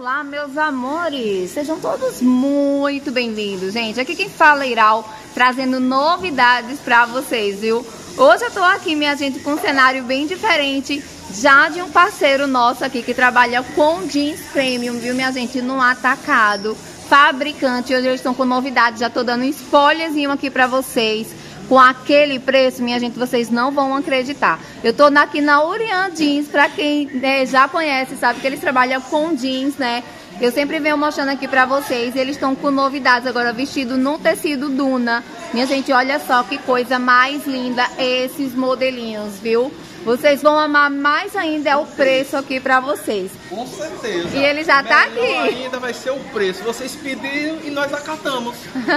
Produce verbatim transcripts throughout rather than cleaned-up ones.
Olá, meus amores, sejam todos muito bem-vindos, gente. Aqui quem fala é Iral, trazendo novidades pra vocês, viu? Hoje eu tô aqui, minha gente, com um cenário bem diferente, já de um parceiro nosso aqui que trabalha com jeans premium, viu, minha gente, no atacado, fabricante. Hoje eles estão com novidades, já tô dando um spoilerzinho aqui pra vocês. Com aquele preço, minha gente, vocês não vão acreditar. Eu tô aqui na Urian Jeans, pra quem né, já conhece, sabe que eles trabalham com jeans, né? Eu sempre venho mostrando aqui pra vocês, eles estão com novidades agora, vestido num tecido Duna. Minha gente, olha só que coisa mais linda esses modelinhos, viu? Vocês vão amar mais ainda é o preço aqui pra vocês. Com certeza. E ele já tá aqui. Ainda vai ser o preço. Vocês pediram e nós acatamos.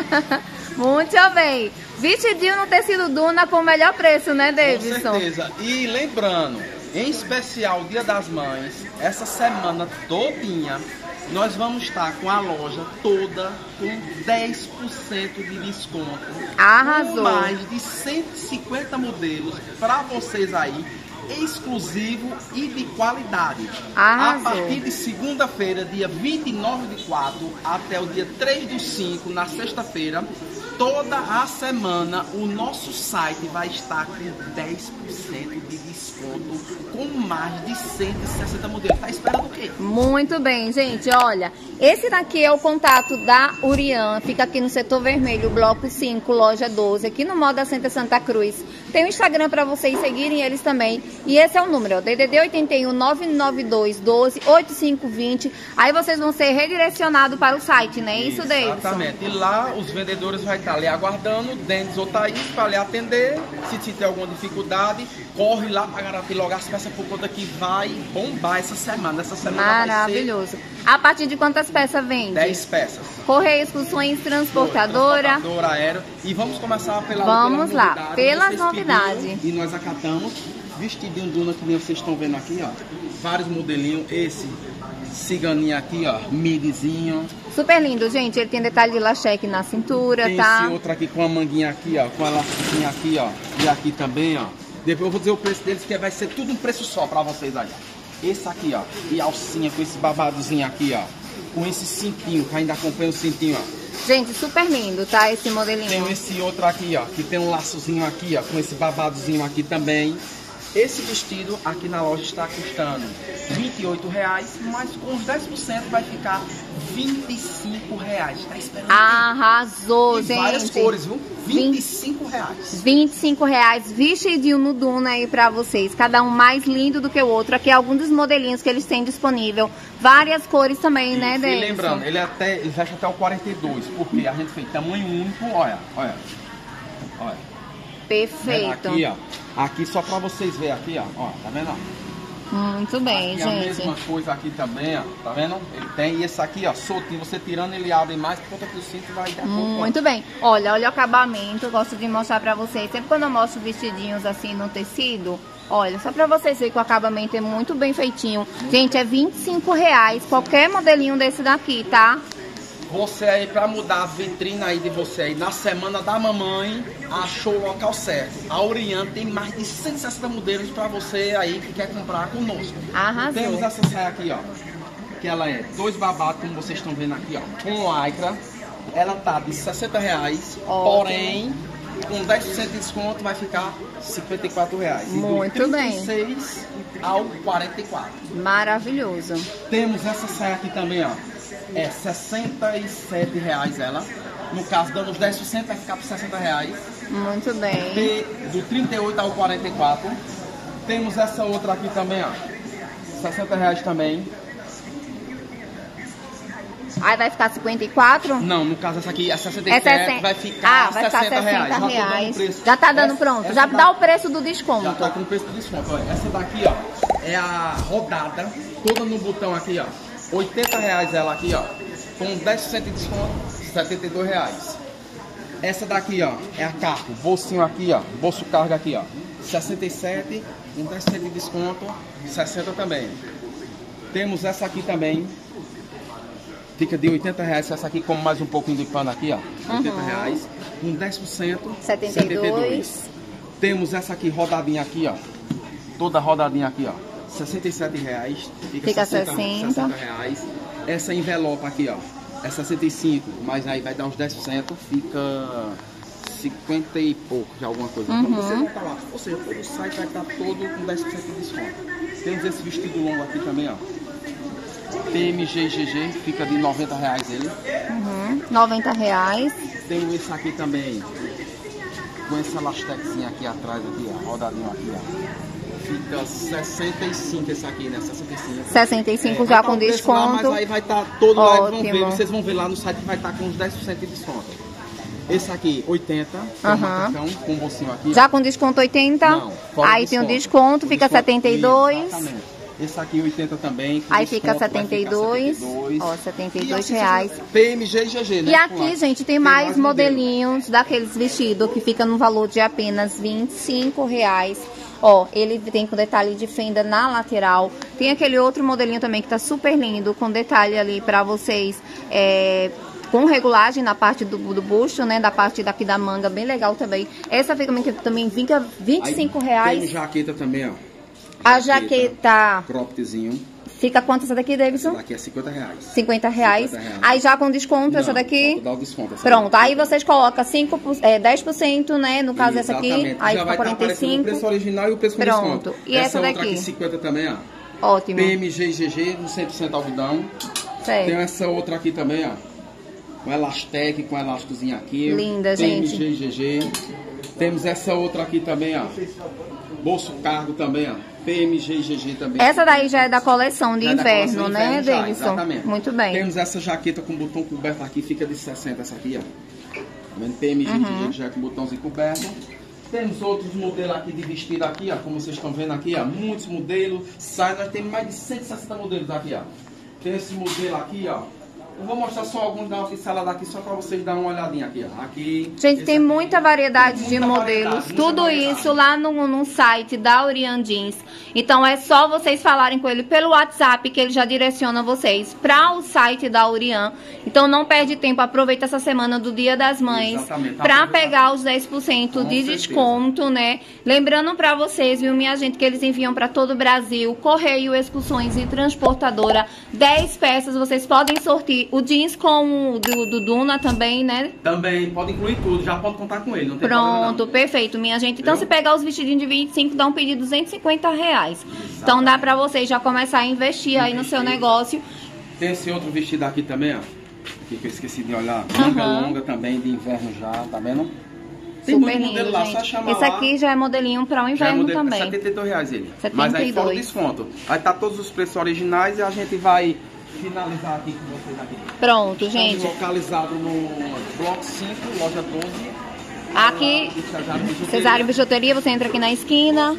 Muito bem. Vestidinho no tecido Duna com o melhor preço, né, Davidson? Com certeza. E lembrando, em especial Dia das Mães, essa semana todinha, nós vamos estar com a loja toda com dez por cento de desconto. Arrasou. Com mais de cento e cinquenta modelos para vocês aí, exclusivo e de qualidade. Arrasou. A partir de segunda-feira, dia vinte e nove de quatro, até o dia três do cinco, na sexta-feira, toda a semana o nosso site vai estar com dez por cento de desconto, com mais de cento e sessenta modelos. Tá esperando o quê? Muito bem, gente, olha, esse daqui é o contato da Urian, fica aqui no setor vermelho, bloco cinco, loja doze, aqui no Moda Center Santa Cruz. Tem o Instagram para vocês seguirem eles também, e esse é o número, ó, D D D oito um nove nove dois um dois oito cinco dois zero. Aí vocês vão ser redirecionados para o site, né? Isso, isso Davidson? Exatamente. E lá os vendedores vão estar ali aguardando, Denis ou Thaís, para lhe atender. Se tiver alguma dificuldade, corre lá para garantir logo as peças, por conta que vai bombar essa semana. Essa semana maravilhoso. Vai ser... A partir de quantas peças vende? dez peças. Correio, expulsões, transportadora. Transportadora, aéreo. E vamos começar pela Vamos pela lá, pelas novidades. E nós acatamos. Vestidinho Duna, que nem vocês estão vendo aqui, ó. Vários modelinhos. Esse ciganinho aqui, ó. Midizinho. Super lindo, gente. Ele tem detalhe de lacheque na cintura, tem tá? Esse outro aqui com a manguinha aqui, ó. Com a elastiquinha aqui, ó. E aqui também, ó. Depois eu vou dizer o preço deles, que vai ser tudo um preço só pra vocês aí, ó. Esse aqui, ó. E alcinha com esse babadozinho aqui, ó. Com esse cintinho, que ainda acompanha o cintinho, ó. Gente, super lindo, tá? Esse modelinho. Tem esse outro aqui, ó. Que tem um laçozinho aqui, ó. Com esse babadozinho aqui também. Esse vestido aqui na loja está custando vinte e oito reais, mas com os dez por cento vai ficar vinte e cinco reais. Tá esperando? Arrasou, e gente. Várias cores, viu? vinte e cinco reais. vinte e cinco reais, vestidinho no Duna aí pra vocês. Cada um mais lindo do que o outro. Aqui é alguns dos modelinhos que eles têm disponível. Várias cores também, e, né, Davidson? E lembrando, ele, até, ele fecha até o quarenta e dois, porque a gente fez tamanho único, olha, olha, olha. Perfeito. Aqui, ó. Aqui só pra vocês verem aqui, ó. Ó, tá vendo? Muito bem, aqui gente. A mesma coisa aqui também, ó. Tá vendo? Ele tem. E esse aqui, ó, soltinho. Você tirando, ele abre mais, por conta que o cinto vai dar hum, Muito bem. Olha, olha o acabamento. Eu gosto de mostrar pra vocês. Sempre quando eu mostro vestidinhos assim no tecido, olha, só pra vocês verem que o acabamento é muito bem feitinho. Gente, é vinte e cinco reais qualquer modelinho desse daqui, tá? Você aí, pra mudar a vitrina aí de você aí, na semana da mamãe, achou o local certo. A Urian tem mais de cento e sessenta modelos pra você aí que quer comprar conosco. Arrasou. Temos essa saia aqui, ó, que ela é dois babados, como vocês estão vendo aqui, ó, com lycra. Ela tá de sessenta reais, ótimo. Porém, com dez por cento de desconto vai ficar cinquenta e quatro reais. Muito bem. trinta e seis ao quarenta e quatro. Maravilhoso. Temos essa saia aqui também, ó. É sessenta e sete reais ela. No caso, dando os dez por cento, vai ficar por sessenta reais. Muito bem. E do trinta e oito ao quarenta e quatro. Temos essa outra aqui também, ó. sessenta reais também. Aí vai ficar cinquenta e quatro? Não, no caso essa aqui, a sessenta e sete, é sessenta... vai ficar ah, vai ficar sessenta reais. reais. Já, já tá dando essa, pronto. Essa já da... dá o preço do desconto. Já tá com o preço do desconto. Olha, essa daqui, ó, é a rodada, toda no botão aqui, ó. oitenta reais ela aqui, ó. Com dez por cento de desconto, setenta e dois reais. Essa daqui, ó, é a cargo, bolsinho aqui, ó, bolso carga aqui, ó, sessenta e sete, com dez por cento de desconto, sessenta também. Temos essa aqui também, fica de oitenta reais, essa aqui com mais um pouquinho de pano aqui, ó, oitenta reais, com dez por cento, setenta e dois. Temos essa aqui rodadinha aqui, ó, toda rodadinha aqui, ó, sessenta e sete reais. Fica, Fica sessenta, sessenta. sessenta reais. Essa envelope aqui, ó, é sessenta e cinco, mas aí vai dar uns dez por cento, fica cinquenta e pouco de alguma coisa. Uhum. Então você volta lá. Ou seja, todo o site vai estar todo com dez por cento de desconto. Temos esse vestido longo aqui também, ó. P M G G G, fica de noventa reais ele. Uhum. noventa reais. Tem esse aqui também, com essa lastexinha aqui atrás, aqui, ó, rodadinho aqui, ó. Fica sessenta e cinco esse aqui, né? sessenta e cinco. sessenta e cinco É, já vai com tá o preço lá, desconto. mas aí vai estar tá todo lá, vão ver, Ótimo. vocês vão ver lá no site que vai estar tá com uns dez por cento de desconto. Esse aqui, oitenta, com Uhum. macacão, com um bolsinho aqui. Já com desconto oitenta? Não, fora Aí tem o desconto, fica setenta e dois. Exatamente. Esse aqui oitenta também. Com Aí desconto, fica vai setenta e ficar dois. setenta e dois. Ó, setenta e E dois assim, reais. P M G e G G, né? E aqui, gente, tem mais modelo. modelinhos daqueles vestidos que fica no valor de apenas vinte e cinco reais. Ó, ele tem com detalhe de fenda na lateral. Tem aquele outro modelinho também que tá super lindo, com detalhe ali pra vocês, é, com regulagem na parte do, do busto, né? Da parte daqui da manga, bem legal também. Essa fica também fica vinte e cinco reais. Tem jaqueta também, ó. A jaqueta Croppedzinho. fica quanto essa daqui, Davidson? Essa daqui é cinquenta reais. cinquenta reais. cinquenta reais. Aí já com desconto, Não, essa daqui? vou dar o desconto, essa Pronto, daqui. aí vocês colocam cinco por cento, é, dez por cento, né? No caso dessa aqui, Exatamente. aí Já fica vai quarenta e estar aparecendo o preço cinco. original e o preço com Pronto. desconto. E essa outra daqui? aqui, cinquenta também, ó. Ótimo. P M G G G, no cem por cento algodão. Certo. Tem essa outra aqui também, ó. Com elastec, com elásticozinho aqui. Linda, P M gente. G G G. Temos essa outra aqui também, ó. Bolso cargo também, ó. P M G G G também. Essa daí já é da coleção de Já é da inverno, coleção né, inverno já, Davidson? exatamente. Muito bem. Temos essa jaqueta com botão coberto aqui, fica de sessenta essa aqui, ó. Tá vendo? P M G G G Uhum. já com botãozinho coberto. Temos outros modelos aqui de vestido aqui, ó, como vocês estão vendo aqui, ó, muitos modelos. Sai, nós temos mais de cento e sessenta modelos aqui, ó. Tem esse modelo aqui, ó. Eu vou mostrar só alguns da oficina daqui, só para vocês darem uma olhadinha aqui, ó. Aqui. Gente, tem aqui. muita variedade Tem de muita modelos, variedade, muita tudo variedade. isso lá no, no site da Orian Jeans. Então é só vocês falarem com ele pelo WhatsApp que ele já direciona vocês para o site da Orian. Então não perde tempo, aproveita essa semana do Dia das Mães Exatamente. para pegar os dez por cento Com de certeza. desconto, né? Lembrando para vocês, viu, minha gente, que eles enviam para todo o Brasil, correio, excursões e transportadora. dez peças, vocês podem sortir o jeans com o do, do Duna também, né? Também pode incluir tudo, já pode contar com ele, não tem problema Pronto, não. perfeito, minha gente. Então, Viu? se pegar os vestidinhos de vinte e cinco, dá um pedido de duzentos e cinquenta reais. Então, dá pra vocês já começar a investir aí no seu Investir. negócio. Tem esse outro vestido aqui também, ó. Aqui que eu esqueci de olhar. Manga Aham. longa também, de inverno já, tá vendo? Tem Super muito lindo, modelo lá, só gente. chamar Esse lá. aqui já é modelinho para o Já é inverno modelo, também. setenta e dois reais ele. setenta e Mas aí fora o dois. desconto. Aí tá todos os preços originais e a gente vai finalizar aqui com vocês aqui. Pronto, Estamos gente. localizado no Bloco cinco, loja doze. Aqui, Cesário Bijuteria, você entra aqui na esquina.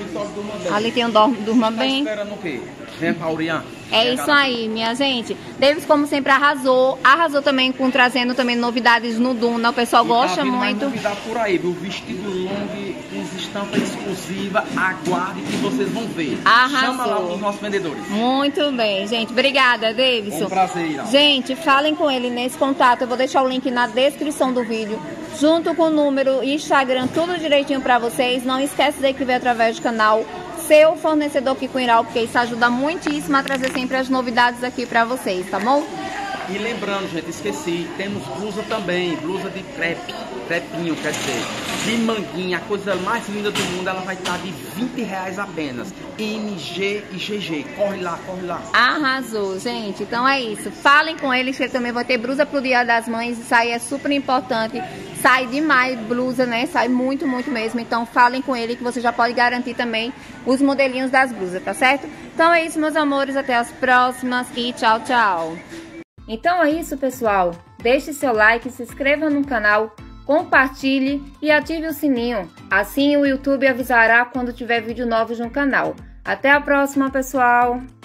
Ali tem o Dor- Durma Tá Bem. esperando o quê? Vem pra Orian. É isso aí, minha gente. Davis, como sempre, arrasou. Arrasou também com trazendo também novidades no Duna. O pessoal E gosta tá vindo mais muito. novidade por aí, viu? Vestido longo, com estampa exclusiva. Aguarde que vocês vão ver. Arrasou. Chama lá os nossos vendedores. Muito bem, gente. Obrigada, Um Davidson. prazer, Irã. Gente, falem com ele nesse contato. Eu vou deixar o link na descrição do vídeo, junto com o número, Instagram, tudo direitinho pra vocês. Não esquece de inscrever através do canal, seu fornecedor aqui com Iral, porque isso ajuda muitíssimo a trazer sempre as novidades aqui pra vocês, tá bom? E lembrando, gente, esqueci, temos blusa também, blusa de crepe, crepinho, quer dizer, de manguinha, a coisa mais linda do mundo, ela vai estar de vinte reais apenas. M G e G G, corre lá, corre lá. Arrasou, gente. Então é isso. Falem com ele que ele também vai ter blusa pro Dia das Mães. Isso aí é super importante. Sai demais blusa, né? Sai muito, muito mesmo. Então falem com ele que você já pode garantir também os modelinhos das blusas, tá certo? Então é isso, meus amores. Até as próximas e tchau, tchau. Então é isso, pessoal. Deixe seu like, se inscreva no canal, compartilhe e ative o sininho. Assim o YouTube avisará quando tiver vídeo novos no canal. Até a próxima, pessoal!